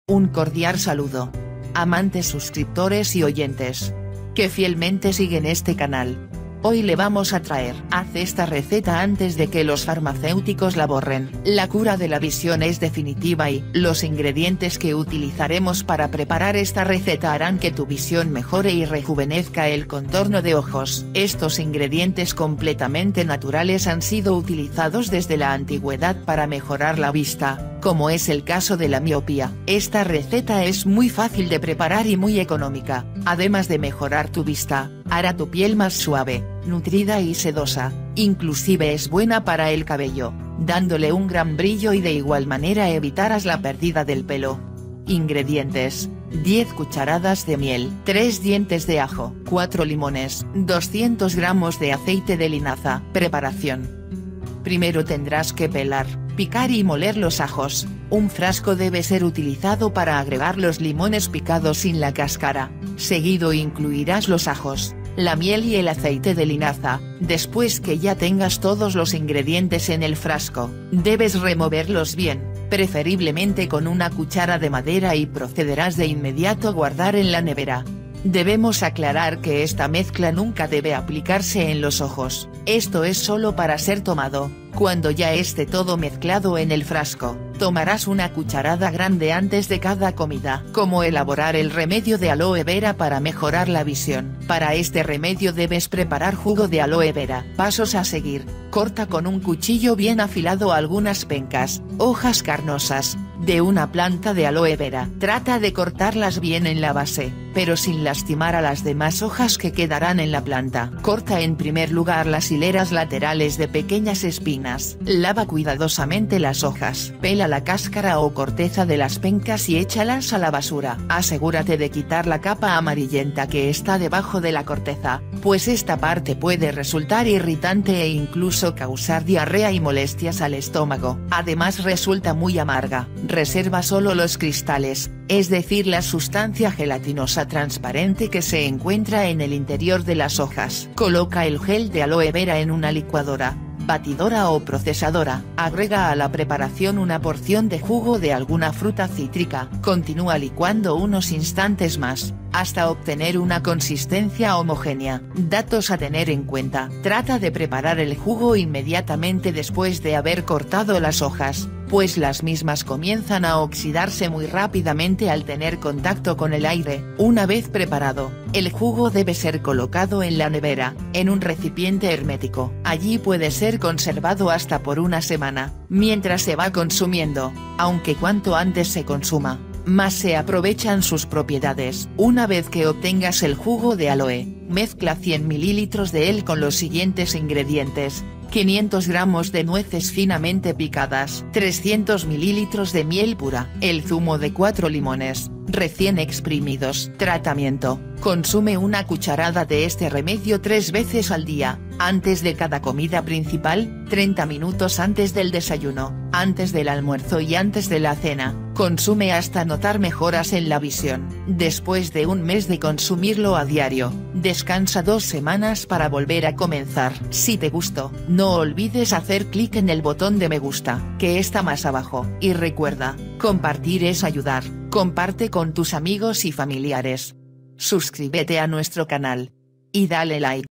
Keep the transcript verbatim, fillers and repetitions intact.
Un cordial saludo. Amantes suscriptores y oyentes que fielmente siguen este canal. Hoy le vamos a traer, haz esta receta antes de que los farmacéuticos la borren. La cura de la visión es definitiva y los ingredientes que utilizaremos para preparar esta receta harán que tu visión mejore y rejuvenezca el contorno de ojos. Estos ingredientes completamente naturales han sido utilizados desde la antigüedad para mejorar la vista, como es el caso de la miopía. Esta receta es muy fácil de preparar y muy económica, además de mejorar tu vista, hará tu piel más suave, nutrida y sedosa, inclusive es buena para el cabello, dándole un gran brillo y de igual manera evitarás la pérdida del pelo. Ingredientes: diez cucharadas de miel, tres dientes de ajo, cuatro limones, doscientos gramos de aceite de linaza. Preparación: primero tendrás que pelar, picar y moler los ajos. Un frasco debe ser utilizado para agregar los limones picados sin la cáscara. Seguido incluirás los ajos, la miel y el aceite de linaza. Después que ya tengas todos los ingredientes en el frasco, debes removerlos bien, preferiblemente con una cuchara de madera, y procederás de inmediato a guardar en la nevera. Debemos aclarar que esta mezcla nunca debe aplicarse en los ojos, esto es solo para ser tomado. Cuando ya esté todo mezclado en el frasco, tomarás una cucharada grande antes de cada comida. ¿Cómo elaborar el remedio de aloe vera para mejorar la visión? Para este remedio debes preparar jugo de aloe vera. Pasos a seguir: corta con un cuchillo bien afilado algunas pencas, hojas carnosas, de una planta de aloe vera. Trata de cortarlas bien en la base, pero sin lastimar a las demás hojas que quedarán en la planta. Corta en primer lugar las hileras laterales de pequeñas espinas. Lava cuidadosamente las hojas. Pela la cáscara o corteza de las pencas y échalas a la basura. Asegúrate de quitar la capa amarillenta que está debajo de la corteza, pues esta parte puede resultar irritante e incluso causar diarrea y molestias al estómago. Además resulta muy amarga. Reserva solo los cristales, es decir la sustancia gelatinosa transparente que se encuentra en el interior de las hojas. Coloca el gel de aloe vera en una licuadora, batidora o procesadora. Agrega a la preparación una porción de jugo de alguna fruta cítrica. Continúa licuando unos instantes más, hasta obtener una consistencia homogénea. Datos a tener en cuenta: trata de preparar el jugo inmediatamente después de haber cortado las hojas, pues las mismas comienzan a oxidarse muy rápidamente al tener contacto con el aire. Una vez preparado, el jugo debe ser colocado en la nevera, en un recipiente hermético. Allí puede ser conservado hasta por una semana, mientras se va consumiendo, aunque cuanto antes se consuma, más se aprovechan sus propiedades. Una vez que obtengas el jugo de aloe, mezcla cien mililitros de él con los siguientes ingredientes: quinientos gramos de nueces finamente picadas, trescientos mililitros de miel pura, el zumo de cuatro limones, recién exprimidos. Tratamiento: consume una cucharada de este remedio tres veces al día, antes de cada comida principal, treinta minutos antes del desayuno, antes del almuerzo y antes de la cena. Consume hasta notar mejoras en la visión. Después de un mes de consumirlo a diario, descansa dos semanas para volver a comenzar. Si te gustó, no olvides hacer clic en el botón de me gusta, que está más abajo, y recuerda, compartir es ayudar. Comparte con tus amigos y familiares. Suscríbete a nuestro canal. Y dale like.